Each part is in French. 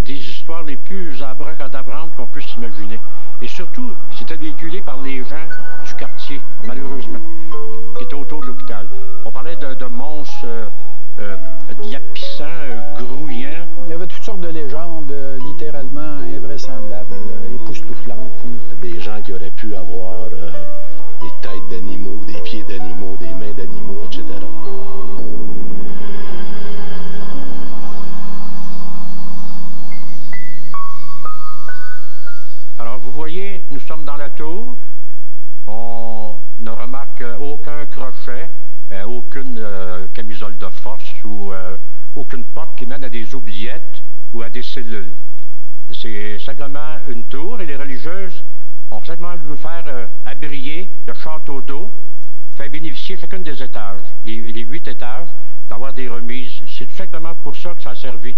des histoires les plus abracadabrantes qu'on puisse s'imaginer. Et surtout, c'était véhiculé par les gens du quartier, malheureusement, qui étaient autour de l'hôpital. On parlait de monstres lapissants, grouillants. Il y avait toutes sortes de légendes, littéralement invraisemblables, époustouflantes. Des gens qui auraient pu avoir des têtes d'animaux, des pieds d'animaux, des mains d'animaux, etc. Alors, vous voyez, nous sommes dans la tour. On ne remarque aucun crochet, aucune camisole de force ou aucune porte qui mène à des oubliettes ou à des cellules. C'est simplement une tour et les religieuses ont simplement voulu faire abrier le château d'eau, faire bénéficier chacune des étages, les 8 étages, d'avoir des remises. C'est tout simplement pour ça que ça a servi.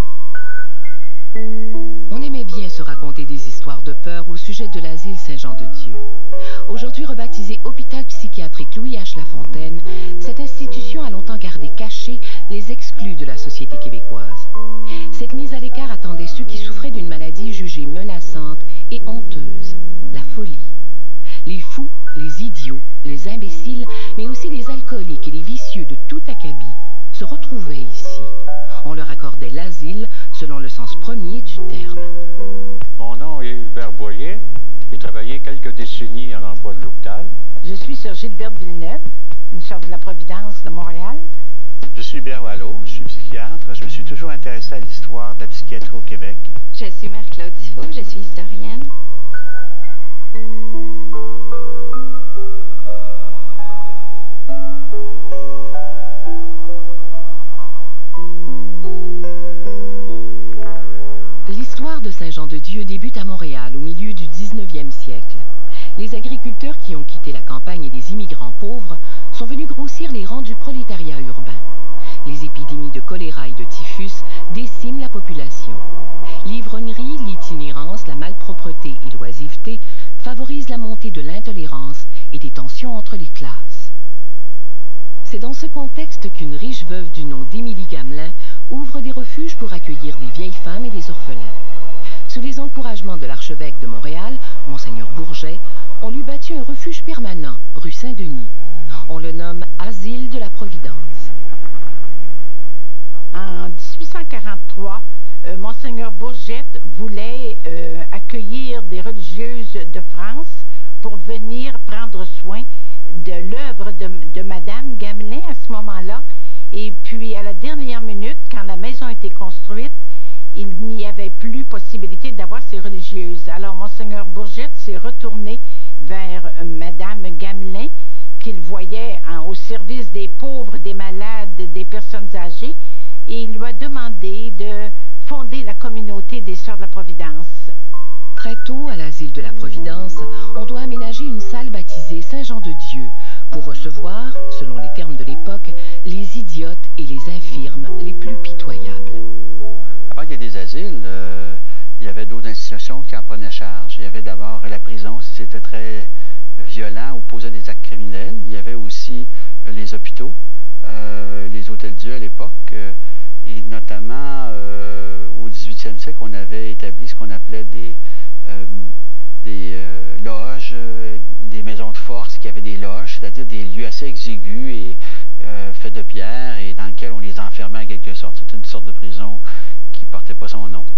On aimait bien se raconter des histoires de peur au sujet de l'asile Saint-Jean-de-Dieu. Aujourd'hui rebaptisé Hôpital psychiatrique Louis H. Lafontaine, cette institution a longtemps gardé cachés les exclus de la société québécoise. Cette mise à l'écart attendait ceux qui souffraient d'une maladie jugée menaçante et honteuse, la folie. Les fous, les idiots, les imbéciles, mais aussi les alcooliques et les vicieux de tout acabit se retrouvaient ici. On leur accordait l'asile selon le sens premier du terme. Mon nom est Hubert Boyer. J'ai travaillé quelques décennies à l'emploi de l'hôpital. Je suis Sir Gilberte Villeneuve, une sœur de la Providence de Montréal. Je suis Hubert Wallot, je suis psychiatre. Je me suis toujours intéressé à l'histoire de la psychiatrie au Québec. Je suis Marie-Claude Tifo, je suis historienne. L'histoire de Saint-Jean-de-Dieu débute à Montréal au milieu du 19e siècle. Les agriculteurs qui ont quitté la campagne et les immigrants pauvres sont venus grossir les rangs du prolétariat urbain. Les épidémies de choléra et de typhus déciment la population. L'ivrognerie, l'itinérance, la malpropreté et l'oisiveté favorisent la montée de l'intolérance et des tensions entre les classes. C'est dans ce contexte qu'une riche veuve du nom d'Émilie Gamelin ouvre des refuges pour accueillir des vieilles femmes et des orphelins. Sous les encouragements de l'archevêque de Montréal, Monseigneur Bourget, on lui bâtit un refuge permanent, rue Saint-Denis. On le nomme Asile de la Providence. En 1843, Monseigneur Bourget voulait accueillir des religieuses de France pour venir prendre soin de l'œuvre de Madame Gamelin à ce moment-là. Et puis, à la dernière minute, quand la maison a été construite, il n'y avait plus possibilité d'avoir ces religieuses. Alors, Monseigneur Bourget s'est retourné vers Madame Gamelin, qu'il voyait au service des pauvres, des malades, des personnes âgées, et il lui a demandé de fonder la communauté des Sœurs de la Providence. Très tôt, à l'asile de la Providence, on doit aménager une salle baptisée Saint-Jean-de-Dieu pour recevoir, selon les termes de l'époque, les idiotes et les infirmes les plus pitoyables. Avant qu'il y ait des asiles, il y avait d'autres institutions qui en prenaient charge. Il y avait d'abord la prison, si c'était très violent ou posait des actes criminels. Il y avait aussi les hôpitaux, les hôtels-dieu à l'époque, et notamment au 18e siècle, on avait établi ce qu'on appelait des loges, des maisons de force qui avaient des loges, c'est-à-dire des lieux assez exigus et faits de pierre et dans lesquels on les enfermait en quelque sorte. C'était une sorte de prison qui ne portait pas son nom.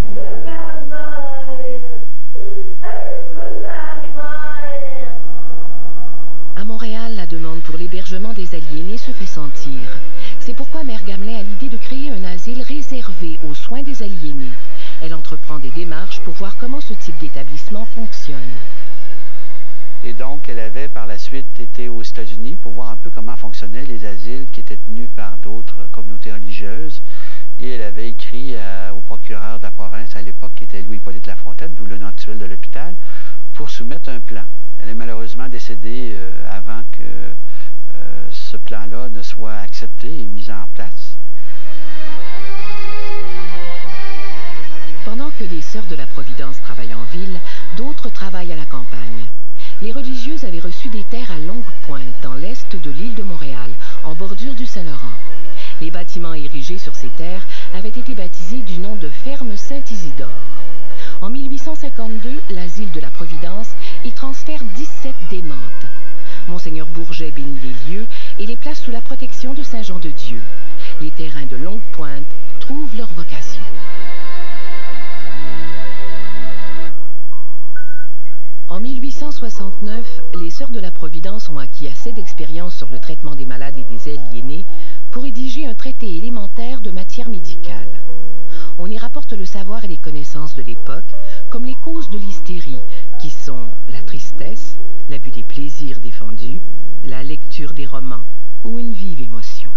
À Montréal, la demande pour l'hébergement des aliénés se fait sentir. C'est pourquoi Mère Gamelin a l'idée de créer un asile réservé aux soins des aliénés. Elle entreprend des démarches pour voir comment ce type d'établissement fonctionne. Et donc, elle avait par la suite été aux États-Unis pour voir un peu comment fonctionnaient les asiles qui étaient tenus par d'autres communautés religieuses. Et elle avait écrit au procureur de la province à l'époque, qui était Louis-Hippolyte Lafontaine, d'où le nom actuel de l'hôpital, pour soumettre un plan. Elle est malheureusement décédée avant que ce plan-là ne soit accepté et mis en place. Pendant que des Sœurs de la Providence travaillent en ville, d'autres travaillent à la campagne. Les religieuses avaient reçu des terres à Longue Pointe, dans l'est de l'île de Montréal, en bordure du Saint-Laurent. Les bâtiments érigés sur ces terres avaient été baptisés du nom de ferme Saint-Isidore. En 1852, l'asile de la Providence y transfère 17 démentes. Monseigneur Bourget bénit les lieux et les place sous la protection de Saint-Jean-de-Dieu. Les terrains de Longue Pointe trouvent leur vocation. En 1869, les Sœurs de la Providence ont acquis assez d'expérience sur le traitement des malades et des aliénés pour rédiger un traité élémentaire de matière médicale. On y rapporte le savoir et les connaissances de l'époque, comme les causes de l'hystérie, qui sont la tristesse, l'abus des plaisirs défendus, la lecture des romans ou une vive émotion.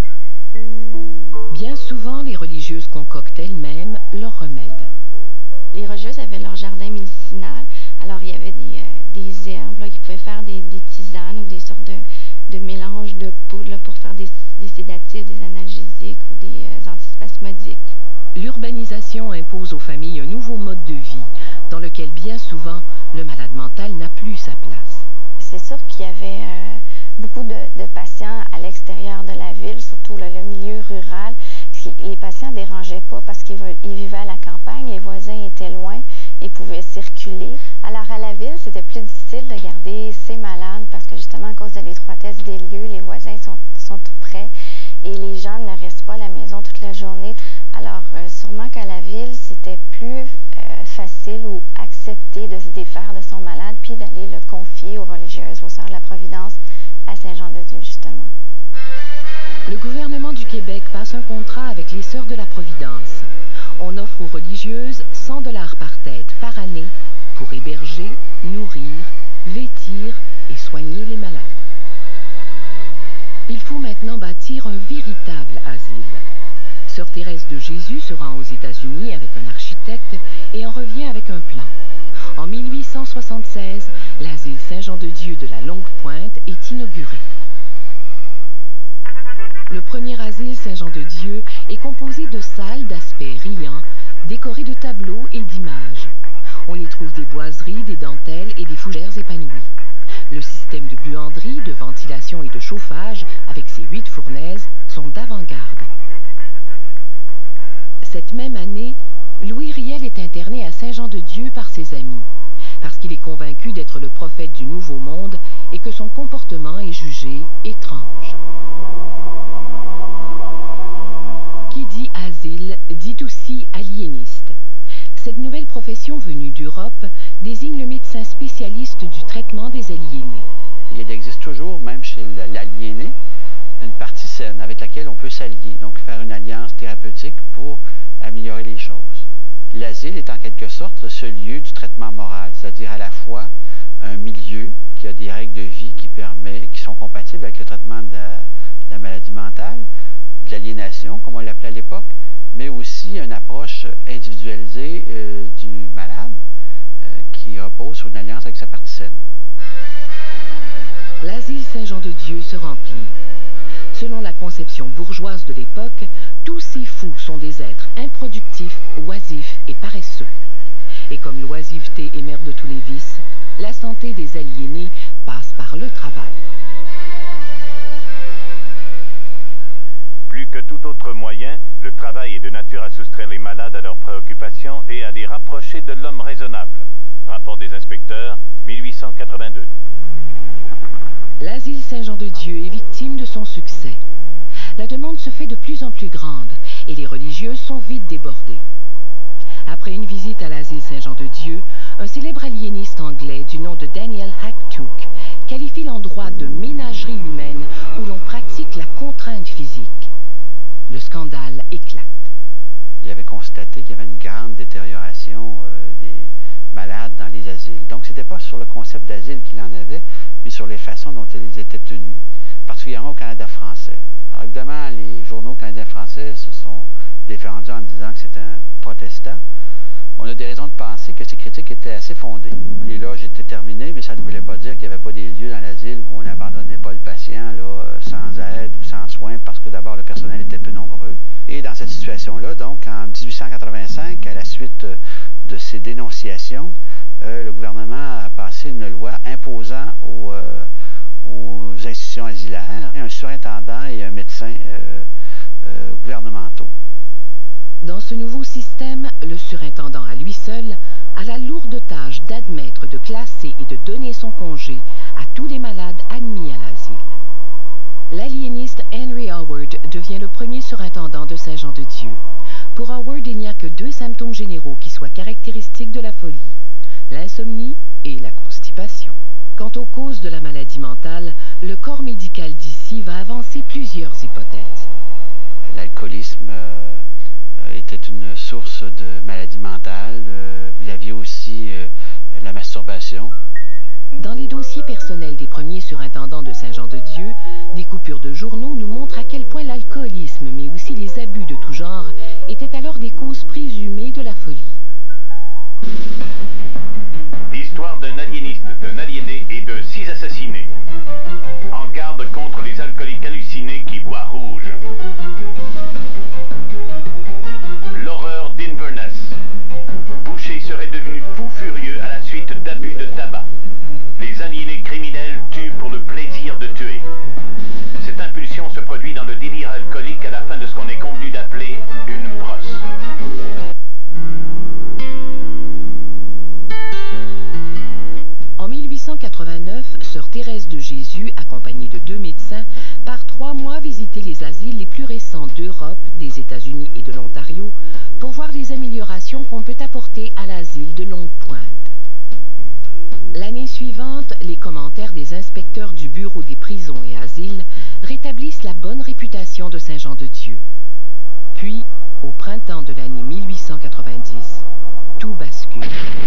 Bien souvent, les religieuses concoctent elles-mêmes leurs remèdes. Les religieuses avaient leur jardin médicinal, alors il y avait des herbes là, qui pouvaient faire des tisanes ou des sortes de mélanges de poudre là, pour faire des sédatifs, des analgésiques ou des antispasmodiques. L'urbanisation impose aux familles un nouveau mode de vie dans lequel bien souvent le malade mental n'a plus sa place. C'est sûr qu'il y avait beaucoup de patients à l'extérieur de la ville, surtout le milieu rural. Les patients ne dérangeaient pas parce qu'ils vivaient à la campagne, les voisins étaient loin, ils pouvaient circuler. Alors à la ville, c'était plus difficile de garder ces malades parce que justement à cause de l'étroitesse des lieux, les voisins sont tout près et les gens ne restent pas à la maison toute la journée. Alors sûrement qu'à la ville, c'était plus facile ou accepté de se défaire de son malade puis d'aller le confier aux religieuses, aux Sœurs de la Providence, à Saint-Jean-de-Dieu justement. Le gouvernement du Québec passe un contrat avec les Sœurs de la Providence. On offre aux religieuses 100 $ par tête par année pour héberger, nourrir, vêtir et soigner les malades. Il faut maintenant bâtir un véritable asile. Sœur Thérèse de Jésus se rend aux États-Unis avec un architecte et en revient avec un plan. En 1876, l'asile Saint-Jean-de-Dieu de la Longue Pointe est inauguré. Le premier asile Saint-Jean-de-Dieu est composé de salles d'aspect riant, décorées de tableaux et d'images. On y trouve des boiseries, des dentelles et des fougères épanouies. Le système de buanderie, de ventilation et de chauffage, avec ses 8 fournaises, sont d'avant-garde. Cette même année, Louis Riel est interné à Saint-Jean-de-Dieu par ses amis, parce qu'il est convaincu d'être le prophète du Nouveau Monde et que son comportement est jugé étrange. Qui dit asile dit aussi aliéniste. Cette nouvelle profession venue d'Europe désigne le médecin spécialiste du traitement des aliénés. Il existe toujours, même chez l'aliéné, une partie saine avec laquelle on peut s'allier, donc faire une alliance thérapeutique pour améliorer les choses. L'asile est en quelque sorte ce lieu du traitement moral, c'est-à-dire à la fois un milieu qui a des règles de vie qui sont compatibles avec le traitement de la maladie mentale, de l'aliénation, comme on l'appelait à l'époque, mais aussi une approche individualisée du malade qui repose sur une alliance avec sa partie saine. L'asile Saint-Jean-de-Dieu se remplit. Selon la conception bourgeoise de l'époque, tous ces fous sont des êtres improductifs, oisifs et paresseux. Et comme l'oisiveté est mère de tous les vices, la santé des aliénés passe par le travail. Plus que tout autre moyen, le travail est de nature à soustraire les malades à leurs préoccupations et à les rapprocher de l'homme raisonnable. Rapport des inspecteurs, 1882. L'asile Saint-Jean-de-Dieu est victime de son succès. La demande se fait de plus en plus grande et les religieuses sont vite débordées. Après une visite à l'asile Saint-Jean-de-Dieu, un célèbre aliéniste anglais du nom de Daniel Hacktook qualifie l'endroit de ménagerie humaine où l'on pratique la contrainte physique. Le scandale éclate. Il avait constaté qu'il y avait une grande détérioration des malades dans les asiles. Donc, ce n'était pas sur le concept d'asile qu'il en avait, mais sur les façons dont ils étaient tenus, particulièrement au Canada français. Alors, évidemment, les journaux canadiens français se sont défendus en disant que c'était un protestant. On a des raisons de penser que ces critiques étaient assez fondées. Les loges étaient terminées, mais ça ne voulait pas dire qu'il n'y avait pas des lieux dans l'asile où on n'abandonnait pas le patient là, sans aide ou sans soins, parce que d'abord le personnel était peu nombreux. Et dans cette situation-là, donc en 1885, à la suite de ces dénonciations, le gouvernement a passé une loi imposant aux institutions asilaires un surintendant et un médecin gouvernementaux. Dans ce nouveau système, le surintendant à lui seul a la lourde tâche d'admettre, de classer et de donner son congé à tous les malades admis à l'asile. L'aliéniste Henry Howard devient le premier surintendant de Saint-Jean-de-Dieu. Pour Howard, il n'y a que 2 symptômes généraux qui soient caractéristiques de la folie, l'insomnie et la constipation. Quant aux causes de la maladie mentale, le corps médical d'ici va avancer plusieurs hypothèses. L'alcoolisme était une source de maladie mentale. Vous aviez aussi la masturbation. Dans les dossiers personnels des premiers surintendants de Saint-Jean-de-Dieu, des coupures de journaux nous montrent à quel point l'alcoolisme, mais aussi les abus de tout genre, étaient alors des causes présumées de la folie. L'histoire d'un aliéniste, d'un aliéné et de 6 assassinés. En garde contre les alcooliques hallucinés qui boivent rouge. L'horreur d'Inverness. Boucher serait devenu fou furieux à la suite d'abus de tabac. Les aliénés criminels tuent pour le plaisir de tuer. Cette impulsion se produit dans le délire alcoolique à la fin de ce qu'on est convenu d'appeler une brosse. En 1889, sœur Thérèse de Jésus, accompagnée de 2 médecins, part 3 mois visiter les asiles les plus récents d'Europe, des États-Unis et de l'Ontario, pour voir les améliorations qu'on peut apporter à l'asile de Longue-Pointe. L'année suivante, les commentaires des inspecteurs du Bureau des prisons et asiles rétablissent la bonne réputation de Saint-Jean-de-Dieu. Puis, au printemps de l'année 1890, tout bascule.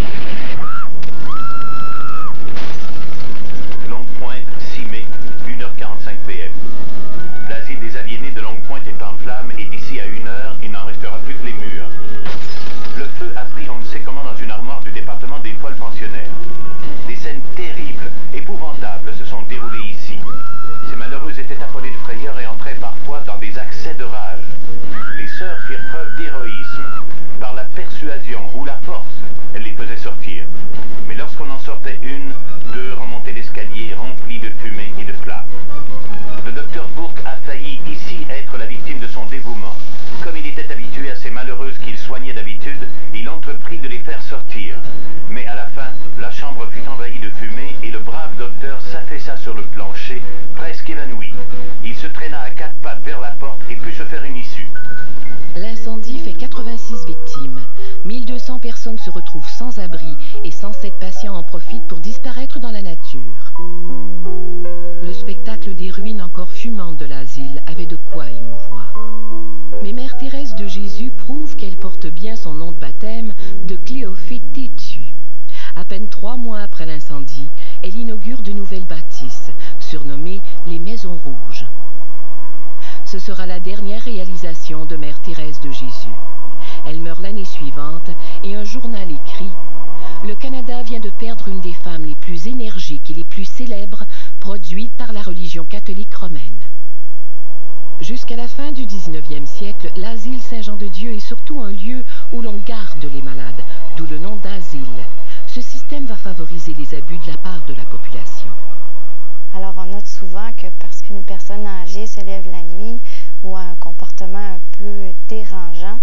Longue-Pointe, 6 mai, 1h45 p.m. L'asile des aliénés de Longue-Pointe est en flammes et d'ici à 1h, il n'en restera plus que les murs. Le feu a pris on ne sait comment dans une armoire du département des folles pensionnaires. Des scènes terribles, épouvantables se sont déroulées ici. Ces malheureuses étaient affolées de frayeur et entraient parfois dans des accès de rage. Les sœurs firent preuve d'héroïsme. Par la persuasion ou la force, elles les faisaient sortir. Mais lorsqu'on en sortait une, 2 remontaient l'escalier rempli de fumée et de flammes. Le docteur Bourque a failli ici être la victime de son dévouement. Comme il était habitué à ces malheureuses qu'il soignait d'habitude, il entreprit de les faire sortir. Mais à la fin, la chambre fut envahie de fumée et le brave docteur s'affaissa sur le plancher, presque évanoui. Il se traîna à 4 pattes vers la porte et put se faire une issue. L'incendie fait 86 victimes. 1200 personnes se retrouvent sans abri et 107 patients en profitent pour disparaître dans la nature. Le spectacle des ruines encore fumantes de l'asile avait de quoi émouvoir. Mais Mère Thérèse de Jésus prouve qu'elle porte bien son nom de baptême de Cléophée Tétu. À peine 3 mois après l'incendie, elle inaugure de nouvelles bâtisses, surnommées les Maisons Rouges. Ce sera la dernière réalisation de Mère Thérèse de Jésus. Elle meurt l'année suivante et un journal écrit « Le Canada vient de perdre une des femmes les plus énergiques et les plus célèbres produites par la religion catholique romaine ». Jusqu'à la fin du 19e siècle, l'asile Saint-Jean-de-Dieu est surtout un lieu où l'on garde les malades, d'où le nom d'asile. Ce système va favoriser les abus de la part de la population. Alors, on note souvent que parce qu'une personne âgée se lève la nuit ou a un comportement un peu dérangeant,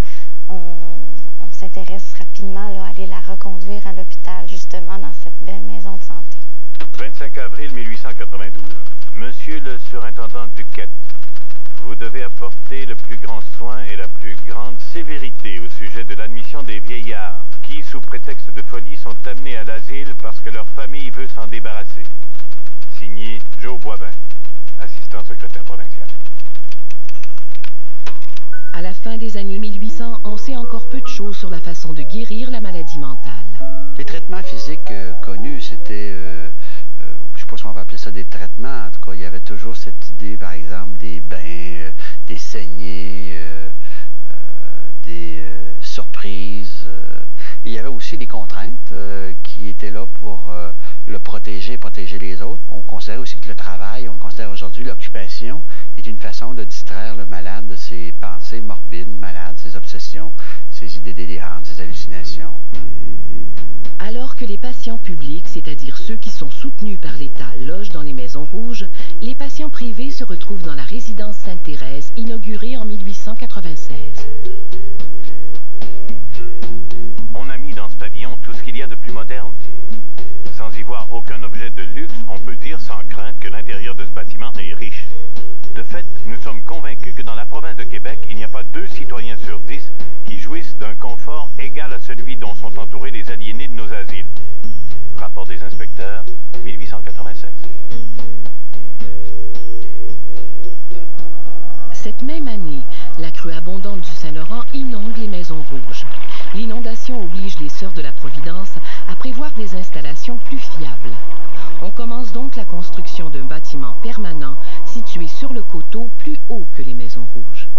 on s'intéresse rapidement là, à aller la reconduire à l'hôpital, justement dans cette belle maison de santé. 25 avril 1892. Monsieur le surintendant Duquette, vous devez apporter le plus grand soin et la plus grande sévérité au sujet de l'admission des vieillards qui, sous prétexte de folie, sont amenés à l'asile parce que leur famille veut s'en débarrasser. Signé Joe Boivin, assistant secrétaire provincial. À la fin des années 1800, on sait encore peu de choses sur la façon de guérir la maladie mentale. Les traitements physiques connus, c'était, je ne sais pas si on va appeler ça des traitements, en tout cas, il y avait toujours cette idée, par exemple, des bains, des saignées, des surprises. Il y avait aussi des contraintes qui étaient là pour le protéger les autres. On considère aussi que le travail, on considère aujourd'hui l'occupation est une façon de distraire le malade de ses pensées morbides, malades, ses obsessions, ses idées délirantes, ses hallucinations. Alors que les patients publics, c'est-à-dire ceux qui sont soutenus par l'État, logent dans les maisons rouges, les les patients privés se retrouvent dans la résidence Sainte-Thérèse, inaugurée en 1896. On a mis dans ce pavillon tout ce qu'il y a de plus moderne. Sans y voir aucun objet de luxe, on peut dire sans crainte que l'intérieur de ce bâtiment est riche. De fait, nous sommes convaincus que dans la province de Québec, il n'y a pas 2 citoyens sur 10 qui jouissent d'un confort égal à celui dont sont entourés les aliénés de nos asiles. Rapport des inspecteurs, 1896. Cette même année, la crue abondante du Saint-Laurent inonde les Maisons Rouges. L'inondation oblige les Sœurs de la Providence à prévoir des installations plus fiables. On commence donc la construction d'un bâtiment permanent situé sur le coteau plus haut que les Maisons Rouges.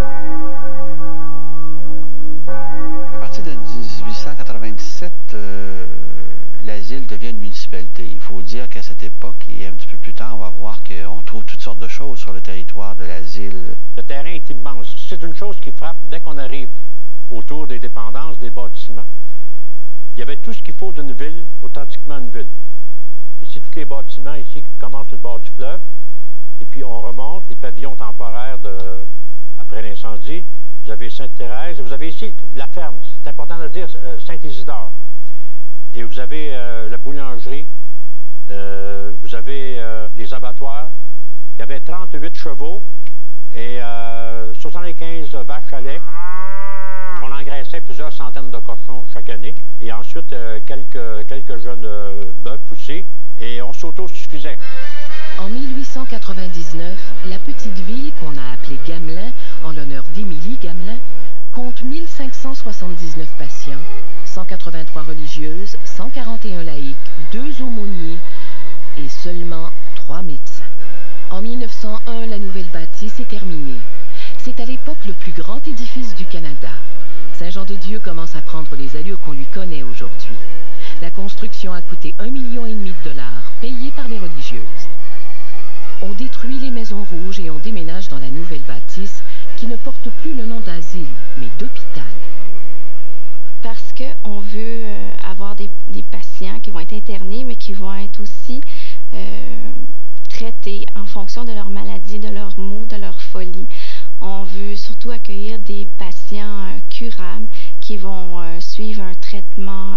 À partir de 1897, l'asile devient une municipalité. Il faut dire qu'à cette époque, et un petit peu plus tard, on va voir qu'on trouve toutes sortes de choses sur le territoire de l'asile. Le terrain est immense. C'est une chose qui frappe dès qu'on arrive autour des dépendances des bâtiments. Il y avait tout ce qu'il faut d'une ville, authentiquement une ville. Ici, tous les bâtiments ici commencent sur le bord du fleuve, et puis on remonte, les pavillons temporaires après l'incendie. Vous avez Sainte-Thérèse, vous avez ici la ferme, c'est important de dire Saint-Isidore. Et vous avez la boulangerie, vous avez les abattoirs. Il y avait 38 chevaux et 75 vaches à lait. On engraissait plusieurs centaines de cochons chaque année. Et ensuite, quelques jeunes bœufs aussi. Et on s'autosuffisait. En 1899, la petite ville qu'on a appelée Gamelin, en l'honneur d'Émilie Gamelin, compte 1579 patients, 183 religieuses, 141 laïcs, 2 aumôniers et seulement 3 médecins. En 1901, la nouvelle bâtisse est terminée. C'est à l'époque le plus grand édifice du Canada. Saint-Jean-de-Dieu commence à prendre les allures qu'on lui connaît aujourd'hui. La construction a coûté 1,5 million $, payé par les religieuses. On détruit les Maisons Rouges et on déménage dans la nouvelle bâtisse qui ne porte plus le nom d'asile, mais d'hôpital. Parce qu'on veut avoir des patients qui vont être internés, mais qui vont être aussi traités en fonction de leur maladie, de leurs maux, de leur folie. On veut surtout accueillir des patients curables qui vont suivre un traitement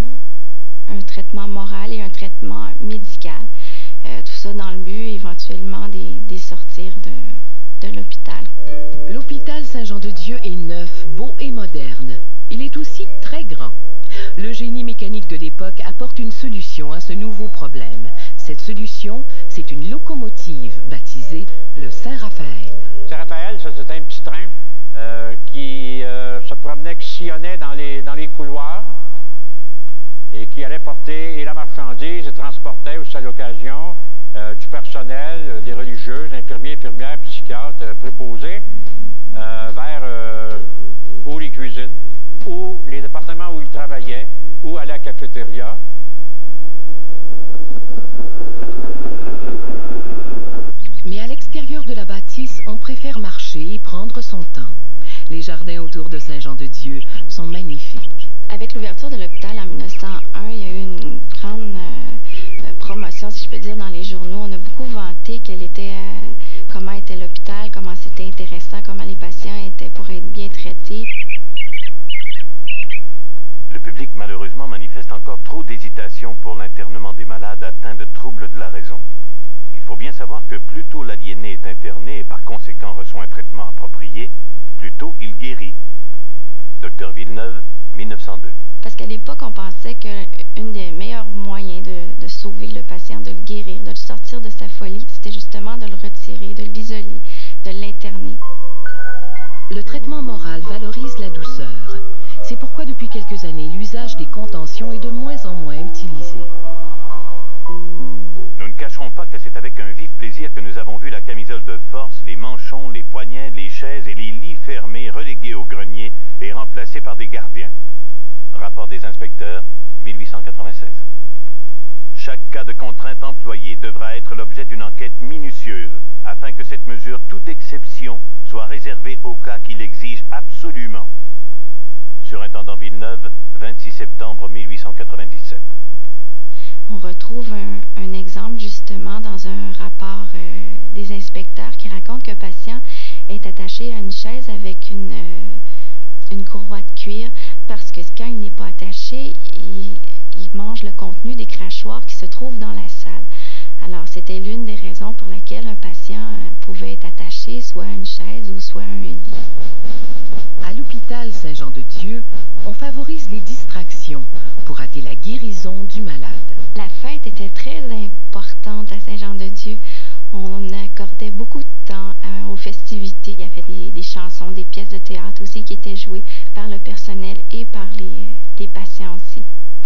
moral et un traitement médical. Tout ça dans le but éventuellement de sortir de l'hôpital. L'hôpital Saint-Jean-de-Dieu est neuf, beau et moderne. Il est aussi très grand. Le génie mécanique de l'époque apporte une solution à ce nouveau problème. Cette solution, c'est une locomotive baptisée le Saint-Raphaël. Saint-Raphaël, ça c'était un petit train qui se promenait, qui sillonnait dans les couloirs et qui allait porter et la marchandise et transportait aussi à l'occasion du personnel, des religieuses, infirmiers, infirmières, psychiatres, préposés vers ou les cuisines, ou les départements où ils travaillaient, ou à la cafétéria. Mais à l'extérieur de la bâtisse, on préfère marcher et prendre son temps. Les jardins autour de Saint-Jean-de-Dieu sont magnifiques. Avec l'ouverture de l'hôpital en 1901, il y a eu une grande promotion, si je peux dire, dans les journaux. On a beaucoup vanté comment était l'hôpital, comment c'était intéressant, comment les patients étaient pour être bien traités. Le public, malheureusement, manifeste encore trop d'hésitation pour l'internement des malades atteints de troubles de la raison. Il faut bien savoir que plus tôt l'aliéné est interné et par conséquent reçoit un traitement approprié, plus tôt il guérit. Dr Villeneuve, 1902. Parce qu'à l'époque, on pensait qu'un des meilleurs moyens de sauver le patient, de le guérir, de le sortir de sa folie, c'était justement de le retirer, de l'isoler, de l'interner. Le traitement moral valorise la douceur. C'est pourquoi depuis quelques années, l'usage des contentions est de moins en moins utilisé. Nous ne cacherons pas que c'est avec un vif plaisir que nous avons vu la camisole de force, les manchons, les poignets, les chaises et les lits fermés relégués au grenier et remplacés par des gardiens. Rapport des inspecteurs, 1896. Chaque cas de contrainte employée devra être l'objet d'une enquête minutieuse afin que cette mesure, toute exception, soit réservée aux cas qui l'exigent absolument. Surintendant Villeneuve, 26 septembre 1897. On retrouve un exemple justement dans un rapport des inspecteurs qui racontent qu'un patient est attaché à une chaise avec une courroie de cuir parce que quand il n'est pas attaché, il mange le contenu des crachoirs qui se trouvent dans la salle. Alors, c'était l'une des raisons pour laquelle un patient pouvait être attaché soit à une chaise ou soit à un lit. À l'hôpital Saint-Jean-de-Dieu, on favorise les distractions pour hâter la guérison du malade. La fête était très importante à Saint-Jean-de-Dieu. On accordait beaucoup de temps aux festivités. Il y avait des chansons, des pièces de théâtre aussi qui étaient jouées par le personnel et par les patients aussi.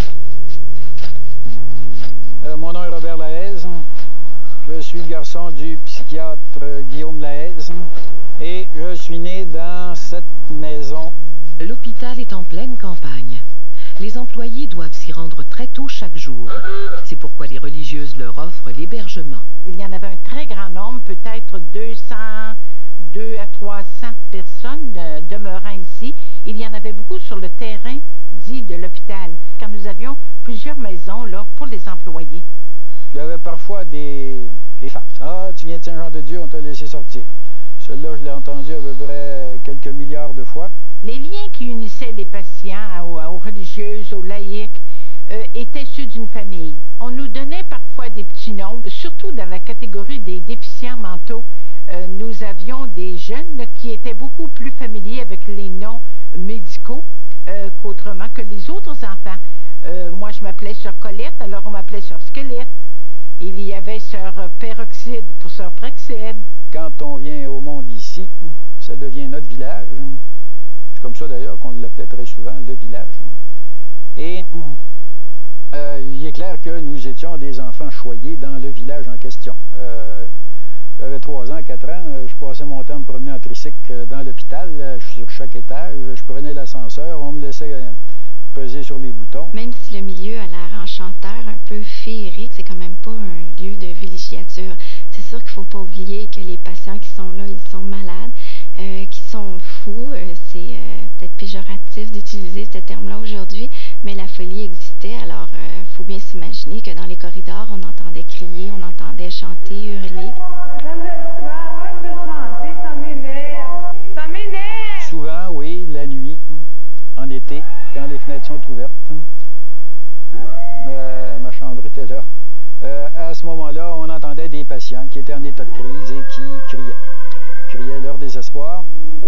Mon nom est Robert Lahaise. Je suis le garçon du psychiatre Guillaume Lahaise et je suis né dans cette maison. L'hôpital est en pleine campagne. Les employés doivent s'y rendre très tôt chaque jour. C'est pourquoi les religieuses leur offrent l'hébergement. Il y en avait un très grand nombre, peut-être 200 à 300 personnes demeurant ici. Il y en avait beaucoup sur le terrain dit de l'hôpital, car nous avions plusieurs maisons là pour les employés. Il y avait parfois des farces. Ah, tu viens de Saint-Jean-de-Dieu, on t'a laissé sortir. Celle-là, je l'ai entendu à peu près quelques milliards de fois. Les liens qui unissaient les patients aux religieuses, aux laïcs, étaient ceux d'une famille. On nous donnait parfois des petits noms, surtout dans la catégorie des déficients mentaux. Nous avions des jeunes qui étaient beaucoup plus familiers avec les noms médicaux qu'autrement que les autres enfants. Moi, je m'appelais Sœur Colette, alors on m'appelait Sœur Squelette. Il y avait Sœur Peroxyde pour Sœur Praxède. Quand on vient au monde ici, ça devient notre village. C'est comme ça d'ailleurs qu'on l'appelait très souvent, le village. Et il est clair que nous étions des enfants choyés dans le village en question. J'avais 3 ans, 4 ans, je passais mon temps à me promener en tricycle dans l'hôpital, sur chaque étage. Je prenais l'ascenseur, on me laissait peser sur les boutons. Même si le milieu a l'air enchanteur, un peu féerique, c'est quand même pas un lieu de villégiature. C'est sûr qu'il ne faut pas oublier que les patients qui sont là, ils sont malades, qui sont fous. C'est peut-être péjoratif d'utiliser ce terme-là aujourd'hui, mais la folie existait. Alors, il faut bien s'imaginer que dans les corridors, on entendait crier, on entendait chanter, hurler. Souvent, oui, la nuit, en été, quand les fenêtres sont ouvertes. Ma chambre était là. À ce moment-là, on entendait des patients qui étaient en état de crise et qui criaient leur désespoir.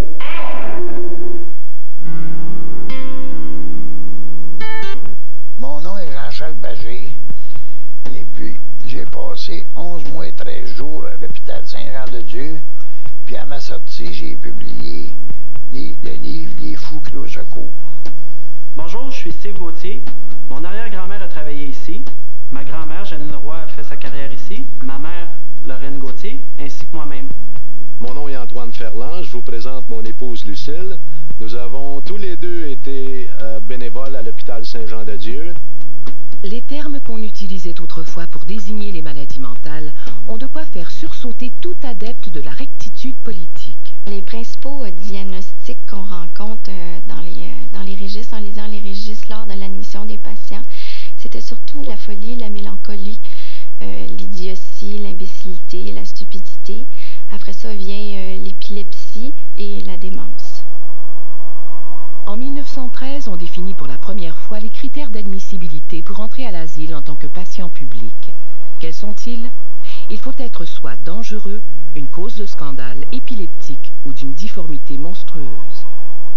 Mon nom est Jean-Charles Bagé. Et puis, j'ai passé 11 mois et 13 jours à l'hôpital Saint-Jean-de-Dieu. Puis à ma sortie, j'ai publié le livre « Les fous cris au secours ». Bonjour, je suis Steve Gauthier. Mon arrière-grand-mère a travaillé ici. Ma grand-mère, Janine Roy, a fait sa carrière ici. Ma mère, Lorraine Gauthier, ainsi que moi-même. Mon nom est Antoine Ferland. Je vous présente mon épouse Lucille. Nous avons tous les deux été bénévoles à l'hôpital Saint-Jean-de-Dieu. Les termes qu'on utilisait autrefois pour désigner les maladies mentales ont de quoi faire sursauter tout adepte de la rectitude politique. Les principaux diagnostics qu'on rencontre dans les registres, en lisant les registres lors de l'admission des patients, c'était surtout la folie, la mélancolie, l'idiotie, l'imbécilité, la stupidité. Après ça vient l'épilepsie et la démence. En 1913, on définit pour la première fois les critères d'admissibilité pour entrer à l'asile en tant que patient public. Quels sont-ils? Il faut être soit dangereux, une cause de scandale, épileptique ou d'une difformité monstrueuse.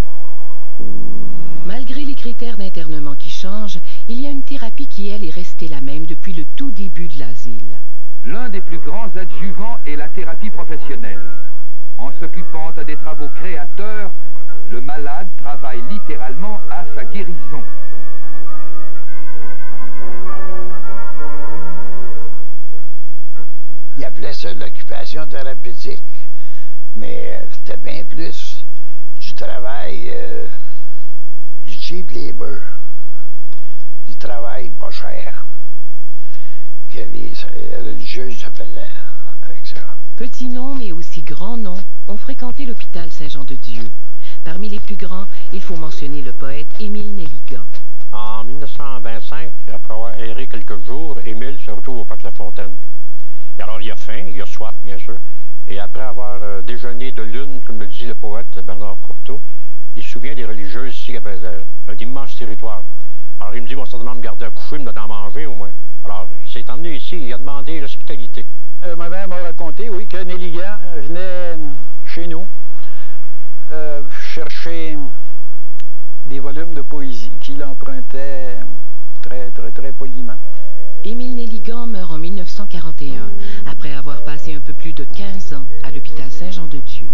Malgré les critères d'internement qui changent, il y a une thérapie qui, elle, est restée la même depuis le tout début de l'asile. L'un des plus grands adjuvants est la thérapie professionnelle. En s'occupant à des travaux créateurs, le malade travaille littéralement à sa guérison. Il appelait ça l'occupation thérapeutique, mais c'était bien plus du travail, du cheap labor, du travail pas cher, que les religieuses se faisaient avec ça. Petits noms, mais aussi grands noms, ont fréquenté l'hôpital Saint-Jean-de-Dieu. Parmi les plus grands, il faut mentionner le poète Émile Nelligan. En 1925, après avoir erré quelques jours, Émile se retrouve au parc La Fontaine. Et alors, il a faim, faim, il a soif, bien sûr. Et après avoir déjeuné de lune, comme le dit le poète Bernard Courteau, il se souvient des religieuses ici qui avaient un immense territoire. Alors il me dit, bon, certainement me garder à coucher, me donner à manger au moins. Alors il s'est emmené ici, il a demandé l'hospitalité. Ma mère m'a raconté, oui, que Nelligan venait chez nous chercher des volumes de poésie qu'il empruntait très poliment. Émile Nelligan meurt en 1941, après avoir passé un peu plus de 15 ans à l'hôpital Saint-Jean-de-Dieu.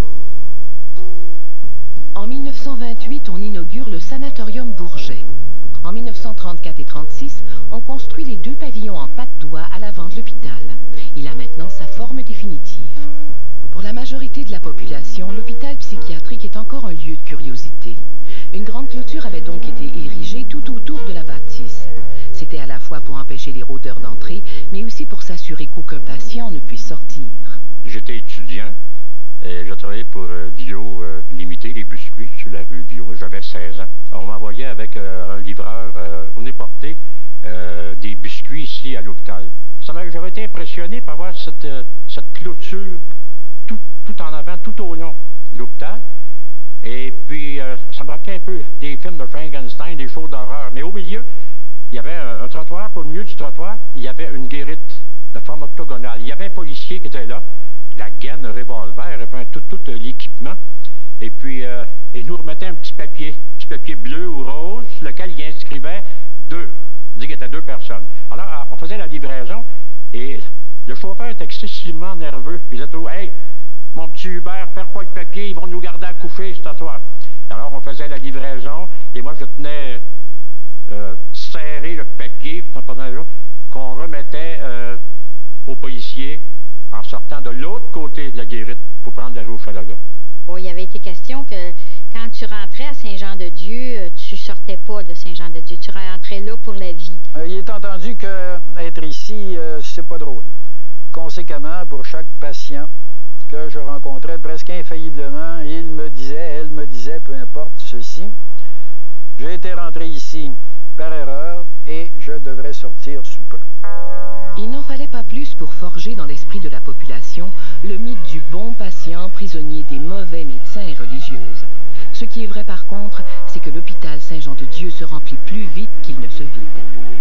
En 1928, on inaugure le sanatorium Bourget. En 1934 et 1936, on construit les 2 pavillons en patte d'oie à l'avant de l'hôpital. Il a maintenant sa forme définitive. Pour la majorité de la population, l'hôpital psychiatrique est encore un lieu de curiosité. Une grande clôture avait donc été érigée tout autour de la bâtisse. C'était à la fois pour empêcher les rôdeurs d'entrer, mais aussi pour s'assurer qu'aucun patient ne puisse sortir. J'étais étudiant et je travaillais pour Vio Limité, les biscuits sur la rue Vio. J'avais 16 ans. On m'envoyait avec un livreur, on est porté des biscuits ici à l'hôpital. J'avais été impressionné par voir cette clôture tout en avant, tout au long de l'hôpital. Et puis, ça me rappelait un peu des films de Frankenstein, des shows d'horreur. Mais au milieu, il y avait un trottoir. Au milieu du trottoir, il y avait une guérite de forme octogonale. Il y avait un policier qui était là, la gaine, un revolver, et puis tout l'équipement. Et puis, il nous remettait un petit papier bleu ou rose, sur lequel il inscrivait 2. Il dit qu'il y était 2 personnes. Alors, on faisait la livraison, et le chauffeur était excessivement nerveux. Il disait tout, « Hey, mon petit Hubert, perds pas le papier, ils vont nous garder à coucher ce soir. » Alors, on faisait la livraison, et moi, je tenais serré le papier qu'on remettait aux policiers en sortant de l'autre côté de la guérite pour prendre la rue Chalaga. Bon, il y avait été question que quand tu rentrais à Saint-Jean-de-Dieu, tu sortais pas de Saint-Jean-de-Dieu, tu rentrais là pour la vie. Il est entendu qu'être ici, c'est pas drôle. Conséquemment, pour chaque patient que je rencontrais presque infailliblement, il me disait, elle me disait, peu importe ceci, j'ai été rentré ici par erreur et je devrais sortir sous peu. Il n'en fallait pas plus pour forger dans l'esprit de la population le mythe du bon patient prisonnier des mauvais médecins et religieuses. Ce qui est vrai par contre, c'est que l'hôpital Saint-Jean-de-Dieu se remplit plus vite qu'il ne se vide.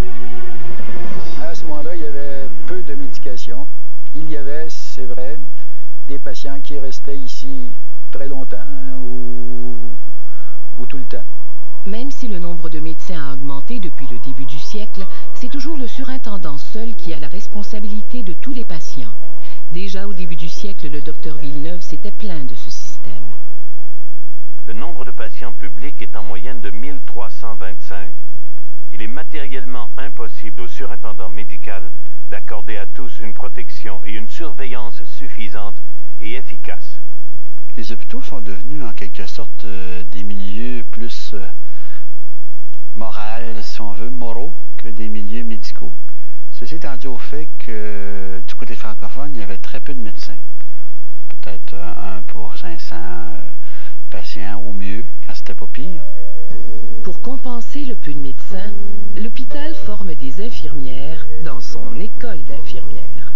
À ce moment-là, il y avait peu de médication. Il y avait, c'est vrai, des patients qui restaient ici très longtemps ou tout le temps. Même si le nombre de médecins a augmenté depuis le début du siècle, c'est toujours le surintendant seul qui a la responsabilité de tous les patients. Déjà au début du siècle, le docteur Villeneuve s'était plaint de ce système. Le nombre de patients publics est en moyenne de 1325. Il est matériellement impossible au surintendant médical d'accorder à tous une protection et une surveillance suffisantes et efficaces. Les hôpitaux sont devenus en quelque sorte des milieux plus si on veut, moraux, que des milieux médicaux. Ceci étant dû au fait que du côté francophone, il y avait très peu de médecins. Peut-être 1 pour 500 patients au mieux, quand c'était pas pire. Pour compenser le peu de médecins, l'hôpital forme des infirmières dans son école d'infirmières.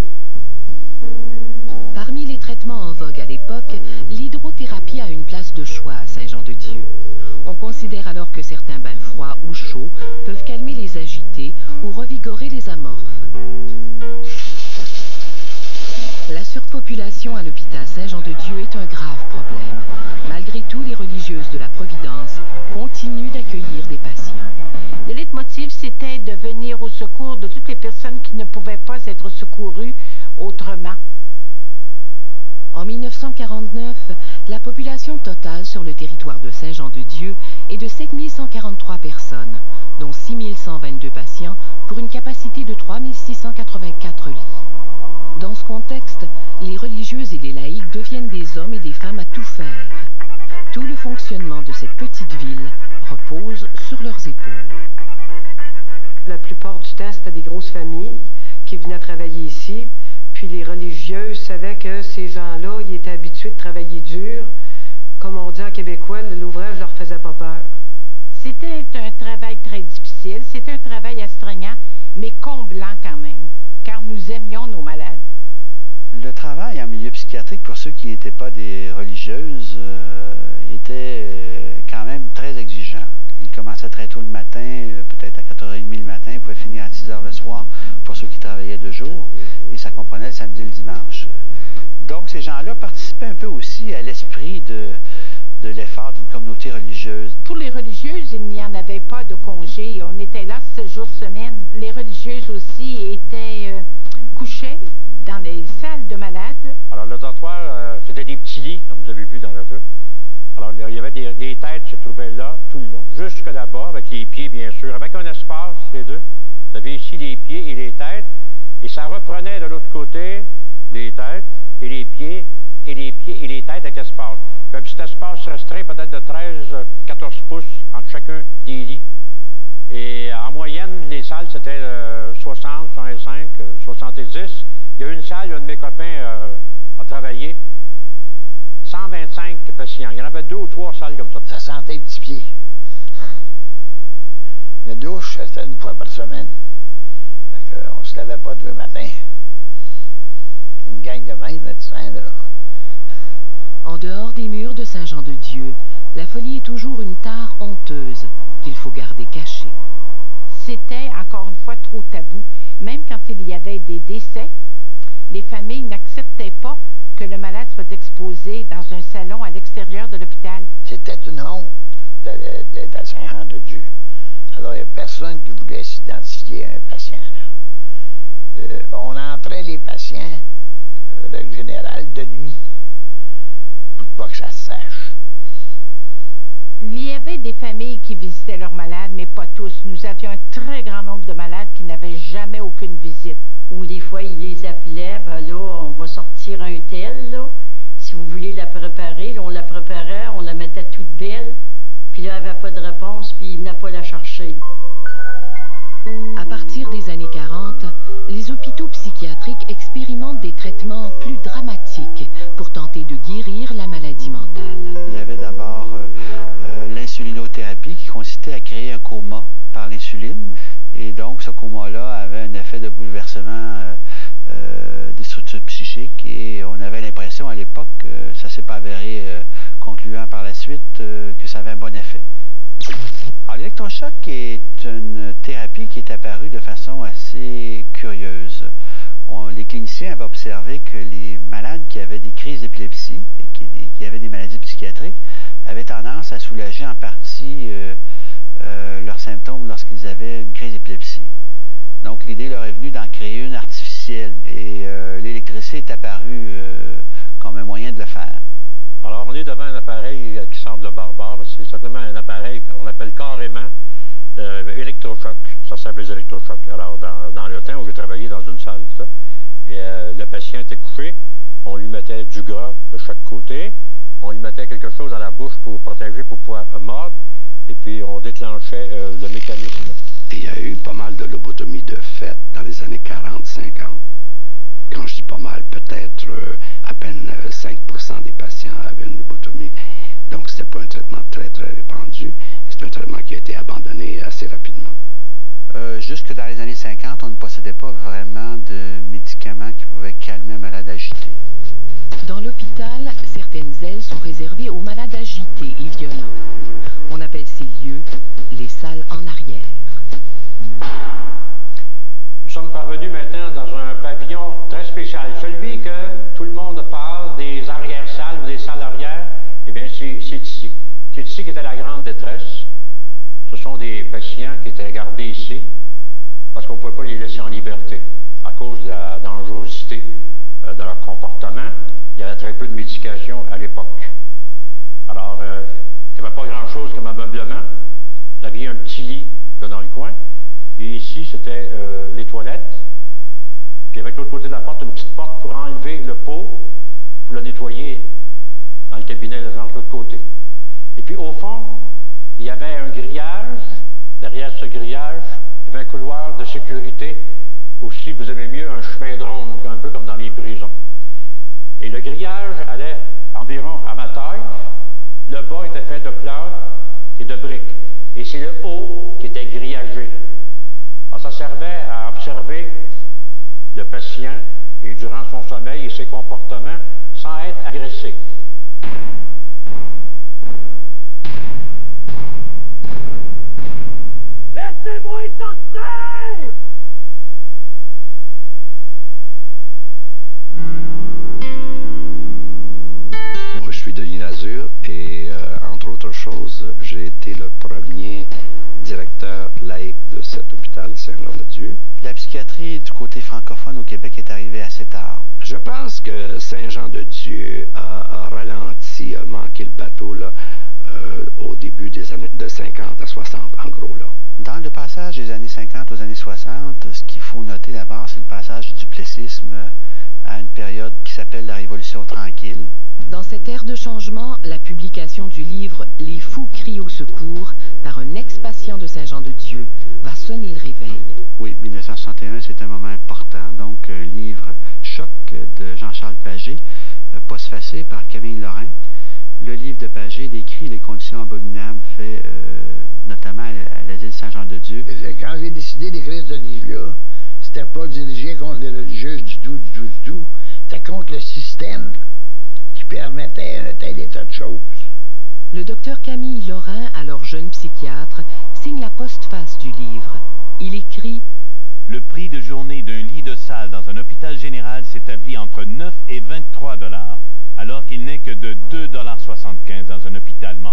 Parmi les traitements en vogue à l'époque, l'hydrothérapie a une place de choix à Saint-Jean-de-Dieu. On considère alors que certains bains froids ou chauds peuvent calmer les agités ou revigorer les amorphes. La surpopulation à l'hôpital Saint-Jean-de-Dieu est un grave problème. Malgré tout, les religieuses de la Providence continuent d'accueillir des patients. Le leitmotiv, c'était de venir au secours de toutes les personnes qui ne pouvaient pas être secourues autrement. En 1949, la population totale sur le territoire de Saint-Jean-de-Dieu est de 7143 personnes, dont 6122 patients pour une capacité de 3684 lits. Dans ce contexte, les religieuses et les laïcs deviennent des hommes et des femmes à tout faire. Tout le fonctionnement de cette petite ville repose sur leurs épaules. La plupart du temps, c'était des grosses familles qui venaient travailler ici. Puis les religieuses savaient que ces gens-là, ils étaient habitués de travailler dur. Comme on dit en québécois, l'ouvrage leur faisait pas peur. C'était un travail très difficile, c'était un travail astreignant, mais comblant quand même, car nous aimions nos malades. travail en milieu psychiatrique, pour ceux qui n'étaient pas des religieuses, était quand même très exigeant. Il commençait très tôt le matin, peut-être à 4h30 le matin, il pouvait finir à 6h le soir pour ceux qui travaillaient de jour, et ça comprenait le samedi et le dimanche. Donc, ces gens-là participaient un peu aussi à l'esprit de l'effort d'une communauté religieuse. Pour les religieuses, il n'y en avait pas de congé. On était là 7 jours semaine. Les religieuses aussi étaient couchées dans les salles de malades. Alors, le dortoir, c'était des petits lits, comme vous avez vu dans le jeu. Alors, il y avait les têtes se trouvaient là, tout le long, jusque là-bas, avec les pieds, bien sûr, avec un espace, les deux. Vous avez ici les pieds et les têtes, et ça reprenait de l'autre côté les têtes et les pieds et les têtes avec l'espace. Un petit espace restreint, peut-être de 13-14 pouces entre chacun des lits. Et en moyenne, les salles, c'était 60, 65, 70. Il y a eu une salle, un de mes copains a travaillé. 125 patients. Il y en avait 2 ou 3 salles comme ça. Ça sentait les petits pieds. La douche, c'était une fois par semaine. On se lavait pas tous les matins. Une gang de même, médecins, là. En dehors des murs de Saint-Jean-de-Dieu, la folie est toujours une tare honteuse qu'il faut garder cachée. C'était, encore une fois, trop tabou. Même quand il y avait des décès, les familles n'acceptaient pas que le malade soit exposé dans un salon à l'extérieur de l'hôpital. C'était une honte d'être à Saint-Jean-de-Dieu. Alors, il n'y a personne qui voulait s'identifier à un patient. Là. On entrait les patients, règle générale, de nuit, pour pas que ça se sache. Il y avait des familles qui visitaient leurs malades, mais pas tous. Nous avions un très grand nombre de malades qui n'avaient jamais aucune visite. Ou des fois, ils les appelaient, ben là, on va sortir un tel, là. Si vous voulez la préparer, là, on la préparait, on la mettait toute belle, puis là, elle n'avait pas de réponse, puis ils venaient pas la chercher. À partir des années 40, les hôpitaux psychiatriques expérimentent des traitements plus dramatiques pour tenter de guérir la maladie mentale. Il y avait d'abord l'insulinothérapie qui consistait à créer un coma par l'insuline. Et donc, ce coma-là avait un effet de bouleversement des structures psychiques. Et on avait l'impression à l'époque, ça ne s'est pas avéré concluant par la suite, que ça avait un bon effet. Alors, l'électrochoc est une thérapie qui est apparue de façon assez curieuse. Les cliniciens avaient observé que les malades qui avaient des crises d'épilepsie et qui avaient des maladies psychiatriques avaient tendance à soulager en partie leurs symptômes lorsqu'ils avaient une crise d'épilepsie. Donc, l'idée leur est venue d'en créer une artificielle et l'électricité est apparue comme un moyen de le faire. Alors, on est devant un appareil qui semble barbare. C'est simplement un appareil qu'on appelle carrément électrochoc. Ça s'appelle les électrochocs. Alors, dans le temps où j'ai travaillé dans une salle, ça, et le patient était couché, on lui mettait du gras de chaque côté, on lui mettait quelque chose dans la bouche pour protéger, pour pouvoir mordre, et puis on déclenchait le mécanisme. Il y a eu pas mal de lobotomies de fait dans les années 40-50. Quand je dis pas mal, peut-être à peine 5% des patients avaient une lobotomie. Donc, c'était pas un traitement très, très répandu. C'est un traitement qui a été abandonné assez rapidement. Jusque dans les années 50, on ne possédait pas vraiment de médicaments qui pouvaient calmer un malade agité. Dans l'hôpital, certaines ailes sont réservées aux malades agités et violents. On appelle ces lieux les salles en arrière. Nous sommes parvenus maintenant dans un pavillon très spécial. Celui que tout le monde parle des arrière-salles ou des salles arrière, eh bien, c'est ici. C'est ici qu'était la grande détresse. Ce sont des patients qui étaient gardés ici parce qu'on ne pouvait pas les laisser en liberté à cause de la dangerosité de leur comportement. Il y avait très peu de médication à l'époque. Alors, il n'y avait pas grand-chose comme ameublement. Vous aviez un petit lit là dans le coin. Et ici, c'était les toilettes. Et puis avec l'autre côté de la porte, une petite porte pour enlever le pot, pour le nettoyer dans le cabinet de l'autre côté. Et puis au fond, il y avait un grillage. Derrière ce grillage, il y avait un couloir de sécurité. Aussi, vous aimez mieux, un chemin de ronde, un peu comme dans les prisons. Et le grillage allait environ à ma taille. Le bas était fait de plâtre et de briques. Et c'est le haut qui était grillagé. Alors, ça servait à observer le patient et durant son sommeil et ses comportements sans être agressé. Laissez-moi sortir! Moi, je suis Denis Lazure et, entre autres choses, j'ai été le premier directeur laïque de cet hôpital Saint-Jean-de-Dieu. La psychiatrie du côté francophone au Québec est arrivée assez tard. Je pense que Saint-Jean-de-Dieu a ralenti, a manqué le bateau là, au début des années de 50 à 60, en gros. Là. Dans le passage des années 50 aux années 60, ce qu'il faut noter d'abord, c'est le passage du plessisme à une période qui s'appelle la Révolution tranquille. Dans cette ère de changement, la publication du livre « Les fous crient au secours » par un ex-patient de Saint-Jean-de-Dieu va sonner le réveil. Oui, 1961, c'est un moment important. Donc, un livre Choc de Jean-Charles Pagé, postfacé par Camille Lorrain. Le livre de Pagé décrit les conditions abominables faites notamment à l'asile Saint-Jean-de-Dieu. Quand j'ai décidé d'écrire ce livre-là, c'était pas dirigé contre les religieuses du tout. C'était contre le système qui permettait un tel état de choses. Le docteur Camille Lorrain, alors jeune psychiatre, signe la postface du livre. Il écrit « Le prix de journée d'un lit de salle dans un hôpital général s'établit entre 9 et 23 $, alors qu'il n'est que de 2,75 $ dans un hôpital mental. »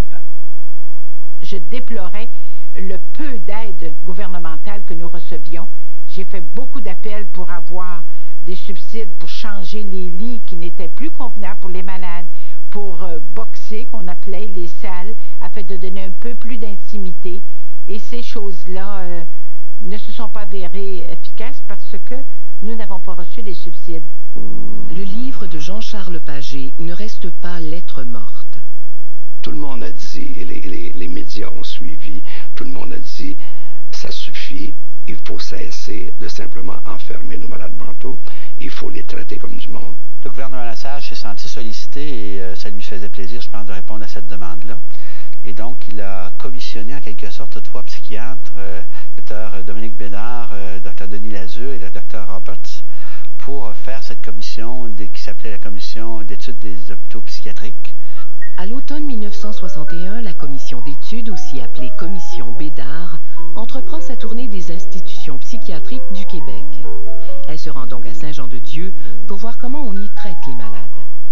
Je déplorais le peu d'aide gouvernementale que nous recevions. J'ai fait beaucoup d'appels pour avoir des subsides pour changer les lits qui n'étaient plus convenables pour les malades, pour boxer, qu'on appelait les salles, afin de donner un peu plus d'intimité. Et ces choses-là ne se sont pas avérées efficaces parce que nous n'avons pas reçu les subsides. Le livre de Jean-Charles Pagé ne reste pas lettre morte. Tout le monde a dit, et les médias ont suivi, tout le monde a dit, ça suffit, il faut cesser de simplement enfermer nos malades mentaux, il faut les traiter comme du monde. Le gouvernement Lassalle s'est senti sollicité et ça lui faisait plaisir, je pense, de répondre à cette demande-là. Et donc, il a commissionné en quelque sorte 3 psychiatres, Dr Dominique Bédard, Dr Denis Lazure et le Dr Roberts, pour faire cette commission qui s'appelait la commission d'études des hôpitaux psychiatriques. À l'automne 1961, la commission d'études, aussi appelée commission Bédard, entreprend sa tournée des institutions psychiatriques du Québec. Elle se rend donc à Saint-Jean-de-Dieu pour voir comment on y traite les malades.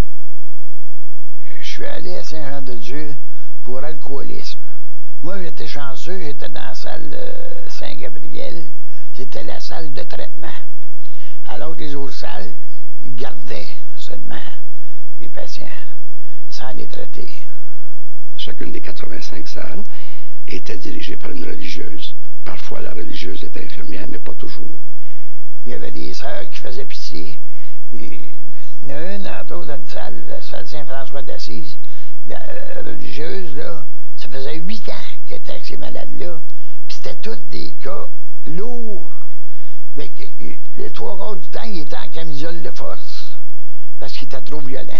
Je suis allé à Saint-Jean-de-Dieu pour alcoolisme. Moi, j'étais chanceux, j'étais dans la salle de Saint-Gabriel. C'était la salle de traitement. Alors que les autres salles, ils gardaient seulement les patients, sans les traiter. Chacune des 85 salles était dirigée par une religieuse. Parfois, la religieuse était infirmière, mais pas toujours. Il y avait des sœurs qui faisaient pitié. Il y en a une, entre autres, dans une salle, la salle Saint-François d'Assise. La religieuse, là, ça faisait 8 ans qu'elle était avec ces malades-là. Puis c'était tous des cas lourds. Mais les 3 quarts du temps, il était en camisole de force. Parce qu'il était trop violent.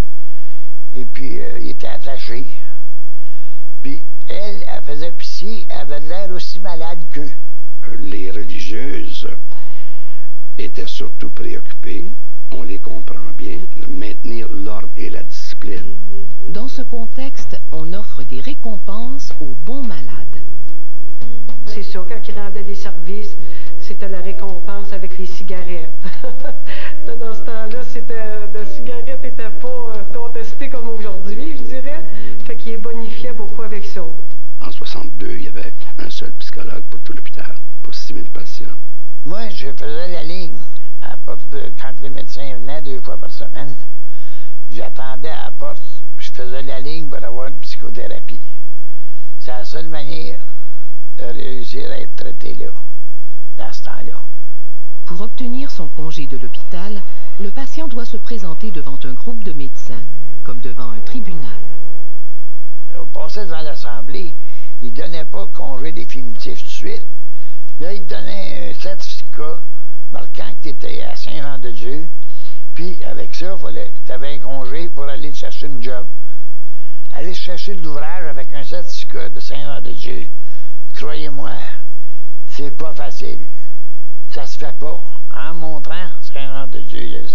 Et puis, il était attaché. Puis, elle faisait pitié, elle avait l'air aussi malade qu'eux. Les religieuses étaient surtout préoccupées, on les comprend bien, de maintenir l'ordre et la discipline. Dans ce contexte, on offre des récompenses aux bons malades. C'est ça, quand ils rendaient des services, c'était la récompense avec les cigarettes. Dans ce temps-là, la cigarette n'était pas contestée comme aujourd'hui, je dirais. Fait qu'il les bonifiait beaucoup avec ça. En 62, il y avait un seul psychologue pour tout l'hôpital, pour 6 000 patients. Moi, je faisais la ligne à la porte quand les médecins venaient 2 fois par semaine. J'attendais à la porte, je faisais la ligne pour avoir une psychothérapie. C'est la seule manière de réussir à être traité là, dans ce temps-là. Pour obtenir son congé de l'hôpital, le patient doit se présenter devant un groupe de médecins, comme devant un tribunal. On passait devant l'Assemblée, ils ne donnaient pas de congé définitif tout de suite. Là, ils te donnaient un certificat marquant que tu étais à Saint-Jean-de-Dieu. Puis, avec ça, tu avais un congé pour aller te chercher une job. Aller chercher de l'ouvrage avec un certificat de Saint-Jean-de-Dieu, croyez-moi, c'est pas facile. Ça se fait pas. En montrant Saint-Jean-de-Dieu,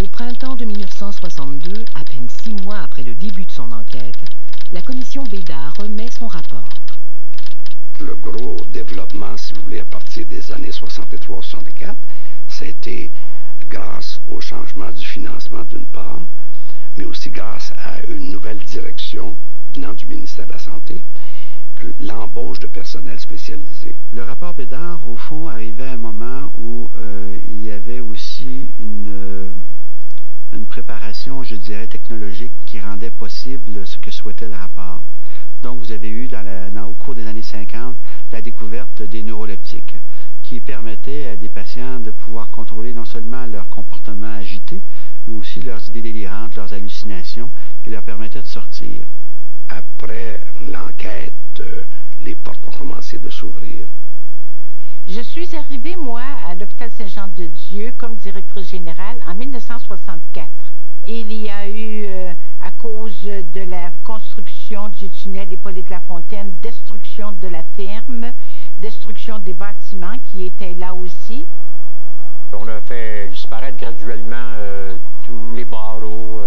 Au printemps de 1962, à peine 6 mois après le début de son enquête, la commission Bédard remet son rapport. Le gros développement, si vous voulez, à partir des années 63-64, ça a été grâce au changement du financement d'une part, mais aussi grâce à une nouvelle direction venant du ministère de la Santé, l'embauche de personnel spécialisé. Le rapport Bédard, au fond, arrivait à un moment où il y avait aussi une préparation, je dirais, technologique qui rendait possible ce que souhaitait le rapport. Donc, vous avez eu, au cours des années 50, la découverte des neuroleptiques qui permettaient à des patients de pouvoir contrôler non seulement leur comportement agité, mais aussi leurs idées délirantes, leurs hallucinations, et leur permettaient de sortir. Après l'enquête, les portes ont commencé de s'ouvrir. Je suis arrivée, moi, à l'hôpital Saint-Jean-de-Dieu comme directrice générale en 1964. Il y a eu, à cause de la construction du tunnel Hippolyte-Lafontaine, destruction de la ferme, destruction des bâtiments qui étaient là aussi. On a fait disparaître graduellement tous les barreaux.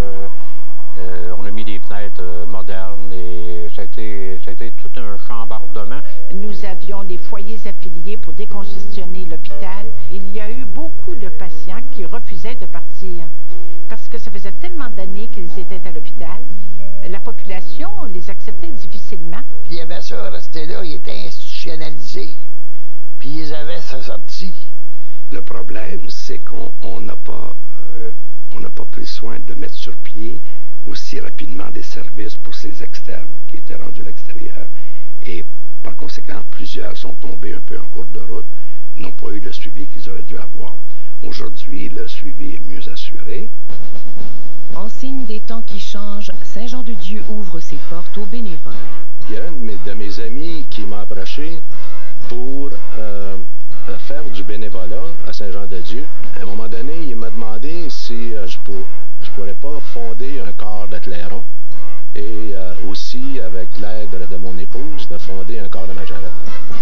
On a mis des fenêtres modernes et ça a été tout un chambardement. Nous avions les foyers affiliés pour décongestionner l'hôpital. Il y a eu beaucoup de patients qui refusaient de partir parce que ça faisait tellement d'années qu'ils étaient à l'hôpital. La population les acceptait difficilement. Puis il y avait ça, resté là, il était institutionnalisé. Puis ils avaient sa sortie. Le problème, c'est qu'on n'a pas pris soin de mettre sur pied aussi rapidement des services pour ces externes qui étaient rendus à l'extérieur. Et par conséquent, plusieurs sont tombés un peu en cours de route, n'ont pas eu le suivi qu'ils auraient dû avoir. Aujourd'hui, le suivi est mieux assuré. En signe des temps qui changent, Saint-Jean-de-Dieu ouvre ses portes aux bénévoles. Il y a un de mes amis qui m'a approché pour faire du bénévolat à Saint-Jean-de-Dieu. À un moment donné, il m'a demandé si je pourrais pas fonder un corps de clairon et aussi, avec l'aide de mon épouse, de fonder un corps de majorette.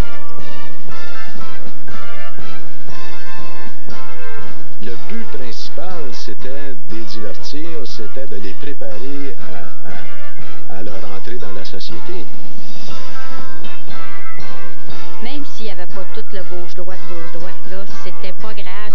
Le but principal, c'était de les divertir, c'était de les préparer à leur entrée dans la société. Même s'il n'y avait pas tout le gauche-droite, là, c'était pas grave.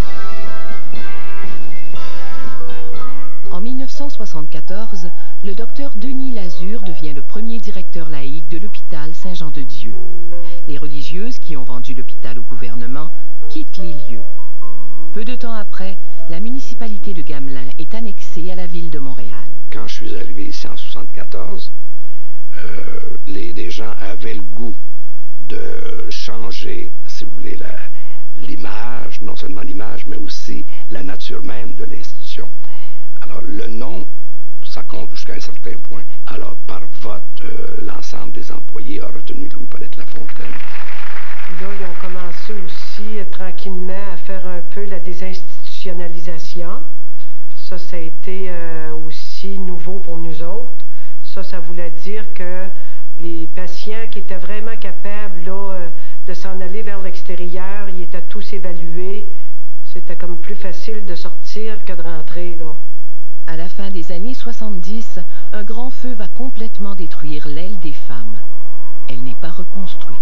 En 1974, le docteur Denis Lazur devient le premier directeur laïque de l'hôpital Saint-Jean-de-Dieu. Les religieuses qui ont vendu l'hôpital au gouvernement quittent les lieux. Peu de temps après, la municipalité de Gamelin est annexée à la ville de Montréal. Quand je suis arrivé ici en 1974, les gens avaient le goût de changer, si vous voulez, l'image, non seulement l'image, mais aussi la nature même de l'institution. Alors, le nom, ça compte jusqu'à un certain point. Alors, par vote, l'ensemble des employés a retenu Louis-Paulette Lafontaine. Là, ils ont commencé aussi tranquillement à faire un peu la désinstitutionnalisation. Ça a été aussi nouveau pour nous autres. Ça voulait dire que les patients qui étaient vraiment capables là, de s'en aller vers l'extérieur, ils étaient tous évalués. C'était comme plus facile de sortir que de rentrer, là. À la fin des années 70, un grand feu va complètement détruire l'aile des femmes. Elle n'est pas reconstruite.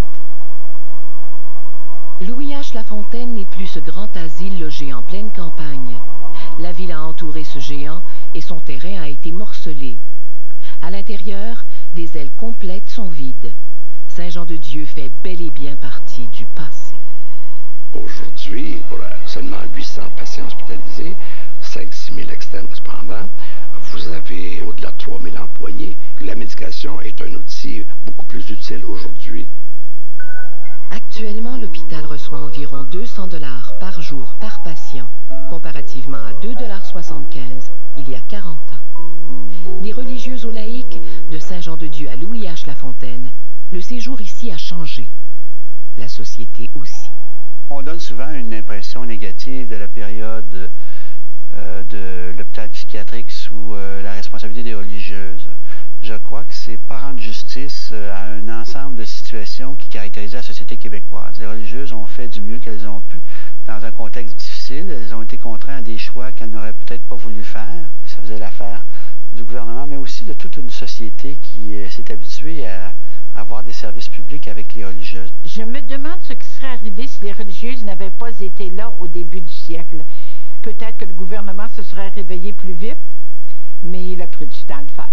Louis H. Lafontaine n'est plus ce grand asile logé en pleine campagne. La ville a entouré ce géant et son terrain a été morcelé. À l'intérieur, des ailes complètes sont vides. Saint-Jean-de-Dieu fait bel et bien partie du passé. Aujourd'hui, pour seulement 800 patients hospitalisés, 5-6 000 externes cependant, vous avez au-delà de 3 000 employés. La médication est un outil beaucoup plus utile aujourd'hui. Actuellement, l'hôpital reçoit environ 200 $ par jour par patient, comparativement à 2,75 $ il y a 40 ans. Des religieuses aux laïcs, de Saint-Jean-de-Dieu à Louis H. Lafontaine, le séjour ici a changé. La société aussi. On donne souvent une impression négative de la période de l'hôpital psychiatrique sous la responsabilité des religieuses. Je crois que c'est pas rendre justice à un ensemble de situations qui caractérisaient la société québécoise. Les religieuses ont fait du mieux qu'elles ont pu dans un contexte difficile. difficile. Elles ont été contraintes à des choix qu'elles n'auraient peut-être pas voulu faire. Ça faisait l'affaire du gouvernement, mais aussi de toute une société qui s'est habituée à avoir des services publics avec les religieuses. Je me demande ce qui serait arrivé si les religieuses n'avaient pas été là au début du siècle. Peut-être que le gouvernement se serait réveillé plus vite, mais il a pris du temps à le faire.